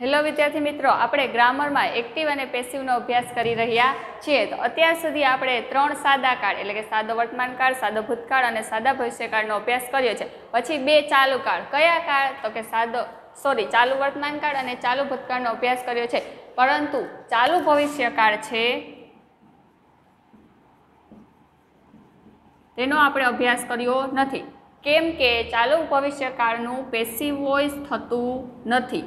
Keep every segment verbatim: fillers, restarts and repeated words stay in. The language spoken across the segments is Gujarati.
હેલો વિદ્યાર્થી મિત્રો, આપણે ગ્રામરમાં એક્ટિવ અને પેસિવનો અભ્યાસ કરી રહ્યા છીએ. તો અત્યાર સુધી આપણે ત્રણ સાદા કાળ એટલે કે સાદો વર્તમાન કાળ, સાદો ભૂતકાળ અને સાદા ભવિષ્યકાળનો અભ્યાસ કર્યો છે. પછી બે ચાલુ કાળ. કયા કાળ? તો કે સાદો સોરી ચાલુ વર્તમાન કાળ અને ચાલુ ભૂતકાળનો અભ્યાસ કર્યો છે. પરંતુ ચાલુ ભવિષ્યકાળ છે તેનો આપણે અભ્યાસ કર્યો નથી. કેમ કે ચાલુ ભવિષ્યકાળનું પેસિવ વોઇસ થતું નથી.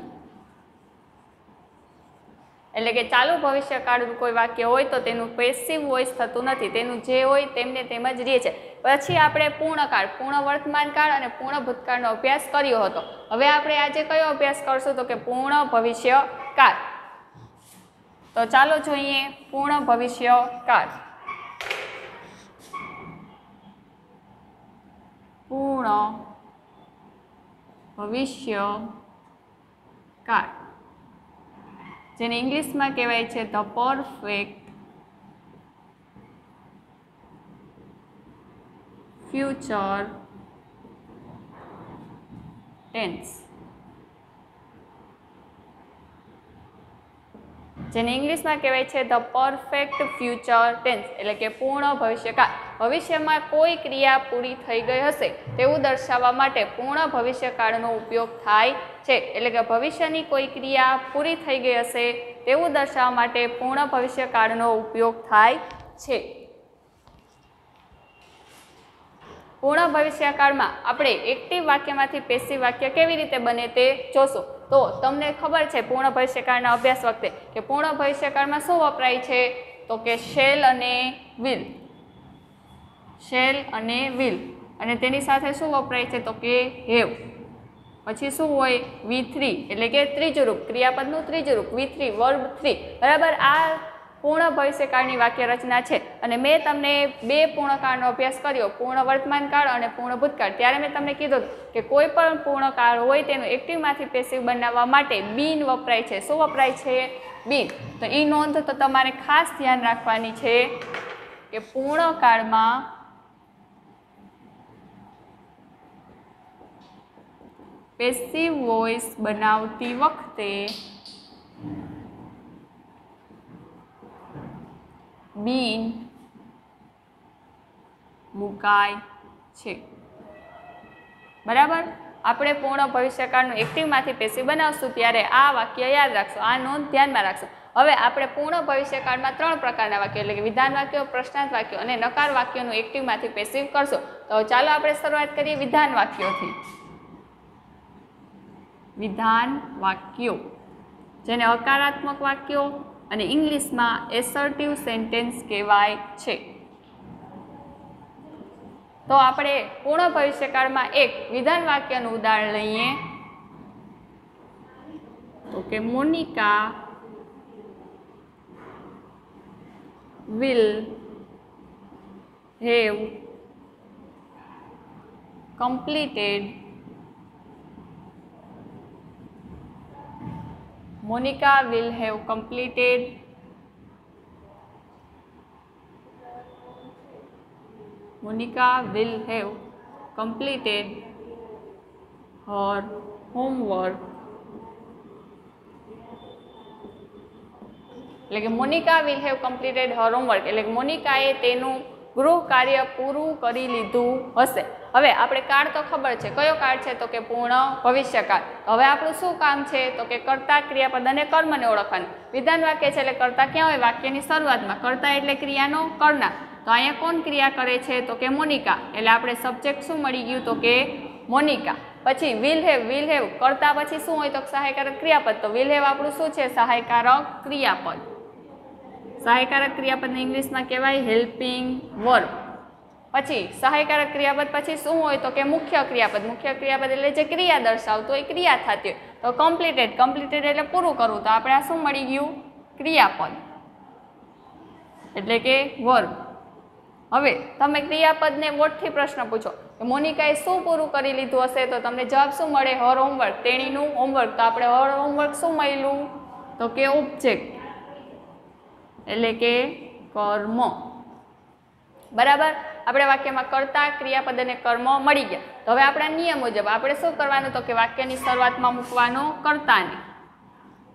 એટલે કે ચાલુ ભવિષ્યકાળનું કોઈ વાક્ય હોય તો તેનું પેસિવ વોઇસ થતું નથી, તેનું જે હોય તેમને તેમ જ રહે છે. પછી આપણે પૂર્ણકાળ, પૂર્ણ વર્તમાન કાળ અને પૂર્ણ ભૂતકાળનો અભ્યાસ કર્યો હતો. હવે આપણે આજે કયો અભ્યાસ કરશું? તો કે પૂર્ણ ભવિષ્યકાળ. તો ચાલો જોઈએ પૂર્ણ ભવિષ્યકાળ. પૂર્ણ ભવિષ્યકાળ, જેને ઇંગ્લિશમાં કહેવાય છે ધ પરફેક્ટ ફ્યુચર ટેન્સ. જેને ઇંગ્લિશમાં કહેવાય છે ધ પરફેક્ટ ફ્યુચર ટેન્સ એટલે કે પૂર્ણ ભવિષ્યકાળ. ભવિષ્યમાં કોઈ ક્રિયા પૂરી થઈ ગઈ હશે તેવું દર્શાવવા માટે પૂર્ણ ભવિષ્યકાળનો ઉપયોગ થાય છે. એટલે કે ભવિષ્યની કોઈ ક્રિયા પૂરી થઈ ગઈ હશે તેવું દર્શાવવા માટે પૂર્ણ ભવિષ્યકાળનો ઉપયોગ થાય છે. પૂર્ણ ભવિષ્યકાળમાં આપણે એક્ટિવ વાક્યમાંથી પેસિવ વાક્ય કેવી રીતે બને તે જોશું. તો તમને ખબર છે પૂર્ણ ભવિષ્યકાળના અભ્યાસ વખતે કે પૂર્ણ ભવિષ્યકાળમાં શું વપરાય છે? તો કે શેલ અને વિલ. શેલ અને વિલ અને તેની સાથે શું વપરાય છે? તો કે હેવ. પછી શું હોય? વી થ્રી એટલે કે ત્રીજું રૂપ, ક્રિયાપદનું ત્રીજું રૂપ વી થ્રી, વર્બ થ્રી. બરાબર, આ પૂર્ણ ભવિષ્યકાળની વાક્ય રચના છે. અને મેં તમને બે પૂર્ણકાળનો અભ્યાસ કર્યો, પૂર્ણ વર્તમાન કાળ અને પૂર્ણ ભૂતકાળ. ત્યારે મેં તમને કીધું કે કોઈ પણ પૂર્ણકાળ હોય તેનું એક્ટિવમાંથી પેસિવ બનાવવા માટે બીન વપરાય છે. શું વપરાય છે? બીન. તો એ નોંધ તો તમારે ખાસ ધ્યાન રાખવાની છે કે પૂર્ણકાળમાં પેસિવ વોઇસ બનાવતી વખતે બીન મુકાય છે. બરાબર, આપણે પૂર્ણ ભવિષ્યકાળનું એક્ટિવમાંથી પેસિવ બનાવશું ત્યારે આ વાક્ય યાદ રાખશું, આ નોંધ ધ્યાનમાં રાખશું. હવે આપણે પૂર્ણ ભવિષ્યકાળમાં ત્રણ પ્રકારના વાક્યો એટલે કે વિધાન વાક્યો, પ્રશ્નાર્થ વાક્યો અને નકાર વાક્યોનું એક્ટિવમાંથી પેસિવ કરશું. તો ચાલો આપણે શરૂઆત કરીએ વિધાન વાક્યોથી. વિધાન વાક્યો, જેને હકારાત્મક વાક્યો અને ઇંગ્લિશમાં એસર્ટિવ સેન્ટેન્સ કહેવાય છે. તો આપણે પૂર્ણ ભવિષ્યકાળમાં એક વિધાન વાક્યનું ઉદાહરણ લઈએ. તો કે Monika will have completed Monica will have completed Monica will have completed her homework. એટલે કે Monika will have completed her homework એટલે કે મોનિકાએ તેનું ગૃહ કાર્ય પૂરું કરી લીધું હશે. હવે આપણે કાળ તો ખબર છે, કયો કાળ છે? તો કે પૂર્ણ ભવિષ્યકાળ. હવે આપણું શું કામ છે? તો કે કર્તા, ક્રિયાપદ અને કર્મને ઓળખવાનું. વિધાન વાક્ય છે એટલે કર્તા ક્યાં હોય? વાક્યની શરૂઆતમાં. કર્તા એટલે ક્રિયાનો કરનાર. તો અહીંયા કોણ ક્રિયા કરે છે? તો કે મોનિકા. એટલે આપણે સબ્જેક્ટ શું મળી ગયું? તો કે મોનિકા. પછી વિલ હેવ, વિલ હેવ કર્તા પછી શું હોય? તો સહાયકારક ક્રિયાપદ. તો વિલ હેવ આપણું શું છે? સહાયકારક ક્રિયાપદ. સહાયકારક ક્રિયાપદને ઇંગ્લિશમાં કહેવાય હેલ્પિંગ વર્બ. પછી સહાયકારક ક્રિયાપદ પછી શું હોય? તો કે મુખ્ય ક્રિયાપદ. મુખ્ય ક્રિયાપદ એટલે જે ક્રિયા દર્શાવતું હોય, ક્રિયા થતી હોય. તો કમ્પ્લીટેડ, કમ્પ્લીટેડ એટલે પૂરું કરવું. તો આપણે આ શું મળી ગયું? ક્રિયાપદ એટલે કે વર્બ. હવે તમે ક્રિયાપદને વોટથી પ્રશ્ન પૂછો કે મોનિકાએ શું પૂરું કરી લીધું હશે? તો તમને જવાબ શું મળે? હર હોમવર્ક, તેણીનું હોમવર્ક. તો આપણે હર હોમવર્ક શું મળ્યું? તો કે ઓબ્જેક્ટ એટલે કે કર્મ. બરાબર, આપણે વાક્યમાં કર્તા, ક્રિયાપદ અને કર્મ મળી ગયા. તો હવે આપણા નિયમ મુજબ આપણે શું કરવાનું? તો કે વાક્યની શરૂઆતમાં મૂકવાનો કર્તાને.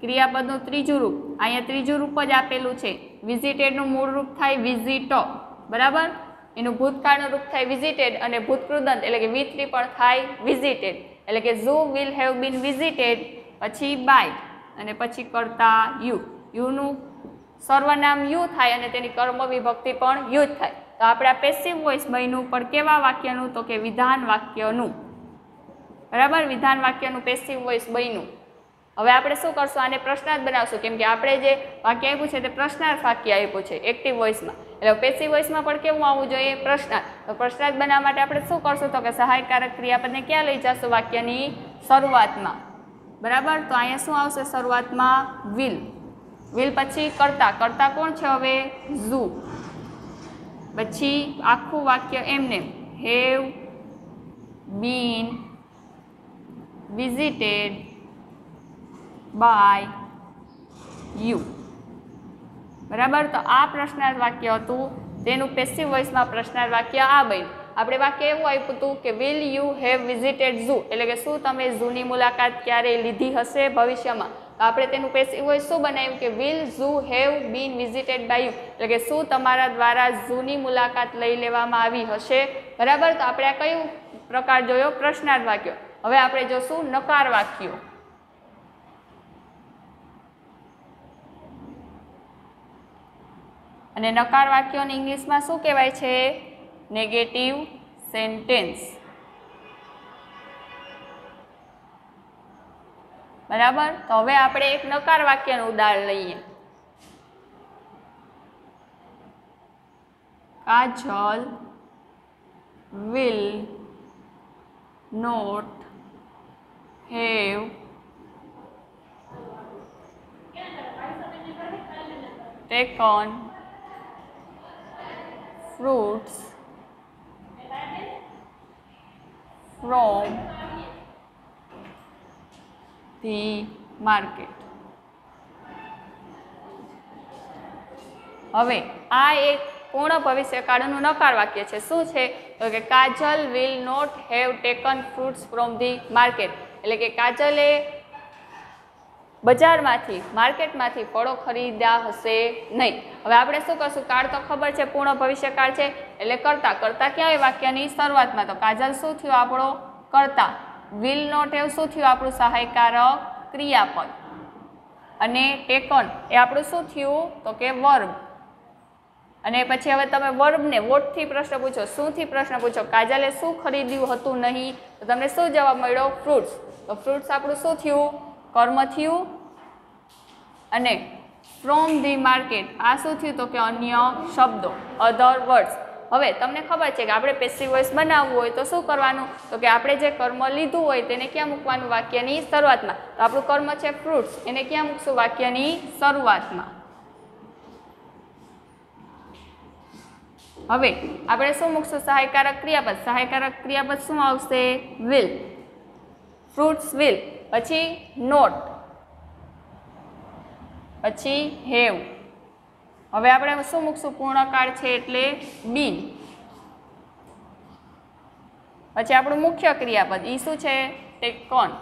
ક્રિયાપદનું ત્રીજું રૂપ, અહીંયા ત્રીજું રૂપ જ આપેલું છે. વિઝિટેડનું મૂળ રૂપ થાય વિઝિટ, બરાબર. એનું ભૂતકાળનું રૂપ થાય વિઝિટેડ અને ભૂતકૃદંત એટલે કે વી થ્રી પણ થાય વિઝિટેડ. એટલે કે zoo will have been visited, પછી બાય અને પછી કરતા યુ. યુનું સર્વનામ યુ થાય અને તેની કર્મ વિભક્તિ પણ યુ જ થાય. તો આપણે આ પેસિવ વોઇસ બન્યું પણ કેવા વાક્યનું? તો કે વિધાન વાક્યનું, બરાબર. વિધાન વાક્યનું પેસિવ વોઇસ બન્યું. હવે આપણે શું કરશું? આને પ્રશ્નાર્થ બનાવશું, કેમ કે આપણે જે વાક્ય આપ્યું છે તે પ્રશ્નાર્થ વાક્ય આપ્યું છે એક્ટિવ વોઇસમાં. એટલે પેસિવ વોઇસમાં પણ કેવું આવવું જોઈએ? પ્રશ્નાર્થ. તો પ્રશ્નાર્થ બનાવવા માટે આપણે શું કરશું? તો કે સહાયકારક ક્રિયાપદને ક્યાં લઈ જશું? વાક્યની શરૂઆતમાં, બરાબર. તો અહીંયા શું આવશે? શરૂઆતમાં વિલ. વિલ પછી કરતા. કરતા કોણ છે હવે? ઝૂ. પછી આખું વાક્ય એમને have been visited by you, બરાબર. તો આ પ્રશ્નાર્થ વાક્ય હતું, તેનું પેસિવ વોઇસમાં પ્રશ્નાર્થ વાક્ય આ બન્યું. આપણે વાક્ય એવું આપ્યું હતું કે will you have visited zoo, એટલે કે શું તમે ઝૂની મુલાકાત ક્યારેય લીધી હશે ભવિષ્યમાં? તો આપણે તેનું પેસિવ વોઇસ શું બનાવ્યું કે will zoo have been visited by you, એટલે કે શું તમારા દ્વારા ઝૂની મુલાકાત લઈ લેવામાં આવી હશે, બરાબર. તો આપણે આ કયું પ્રકાર જોયો? પ્રશ્નાર્થ વાક્યો. હવે આપણે જોશું નકાર વાક્યો. અને નકાર વાક્યોને ઇંગ્લિશમાં શું કહેવાય છે? નેગેટિવ સેન્ટેન્સ, બરાબર. તો હવે આપણે એક નકાર વાક્યનું ઉદાહરણ લઈએ. Kajal will not have taken fruits from the market. હવે આ એક પૂર્ણ ભવિષ્યકાળનું નકાર વાક્ય છે. શું છે? તો કે Kajal will not have taken fruits from the market, એટલે કે કાજલે બજારમાંથી માર્કેટમાંથી ફળો ખરીદ્યા હશે નહીં. હવે આપણે શું કરશું? કાળ તો ખબર છે, પૂર્ણ ભવિષ્યકાળ છે એટલે કરતા. કરતા ક્યાં હોય? વાક્યની શરૂઆતમાં. તો કાજલ શું થયું? આપણો કરતા. વિલ નોટ હેવ શું થયું? આપણું સહાયકારક ક્રિયાપદ. અને ટેકન એ આપણું શું થયું? તો કે વર્બ. અને પછી હવે તમે વર્બને વોટથી પ્રશ્ન પૂછો, શુંથી પ્રશ્ન પૂછો. કાજલે શું ખરીદ્યું હતું નહીં? તો તમને શું જવાબ મળ્યો? ફ્રૂટ્સ. તો ફ્રૂટ્સ આપણું શું થયું? કર્મ થયું. અને ફ્રોમ ધી માર્કેટ આ શું થયું? તો કે અન્ય શબ્દો, અધર વર્ડ્સ. હવે તમને ખબર છે કે આપણે પેસિવ વોઇસ બનાવવું હોય તો શું કરવાનું? તો કે આપણે જે કર્મ લીધું હોય તેને ક્યાં મૂકવાનું? વાક્યની શરૂઆતમાં. તો આપણું કર્મ છે ફ્રૂટ્સ, એને ક્યાં મૂકશું? વાક્યની શરૂઆતમાં. હવે આપણે શું મૂકશું? સહાયકારક ક્રિયાપદ. સહાયકારક ક્રિયાપદ શું આવશે? વિલ. ફ્રૂટ્સ વિલ, પછી નોટ, પછી હેવ. હવે આપણે શું મૂકશું? પૂર્ણકાળ છે એટલે બીન. પછી આપણું મુખ્ય ક્રિયાપદ ઈ શું છે? ટેકન.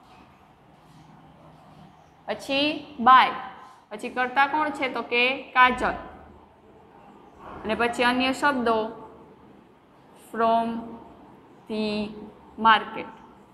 પછી બાય. પછી કરતા કોણ છે? તો કે કાજલ. અને પછી અન્ય શબ્દો ફ્રોમ ધી માર્કેટ,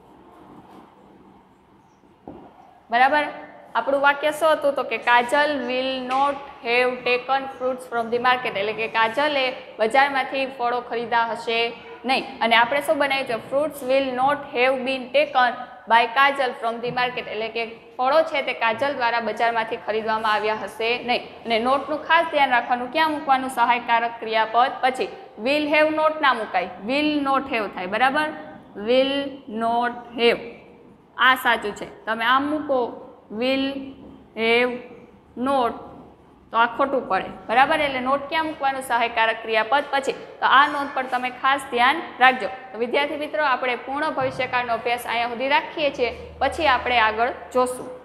બરાબર. આપણું વાક્ય શું હતું? તો કે Kajal will not have taken fruits from the market, એટલે કે કાજલે બજારમાંથી ફળો ખરીદ્યા હશે નહીં. અને આપણે શું બનાવ્યું છે? Fruits will not have been taken by Kajal from the market, એટલે કે ફળો છે તે કાજલ દ્વારા બજારમાંથી ખરીદવામાં આવ્યા હશે નહીં. અને નોટનું ખાસ ધ્યાન રાખવાનું, ક્યાં મૂકવાનું? સહાયકારક ક્રિયાપદ પછી. વિલ હેવ નોટ ના મુકાય, વિલ નોટ હેવ થાય, બરાબર. વિલ નોટ હેવ આ સાચું છે. તમે આમ મૂકો વિલ હેવ નોટ તો આ ખોટું પડે, બરાબર. એટલે નોટ ક્યાં મૂકવાનું? સહાયકારક ક્રિયાપદ પછી. તો આ નોંધ પર તમે ખાસ ધ્યાન રાખજો. તો વિદ્યાર્થી મિત્રો, આપણે પૂર્ણ ભવિષ્યકાળનો અભ્યાસ અહીંયા સુધી રાખીએ છીએ, પછી આપણે આગળ જોશું.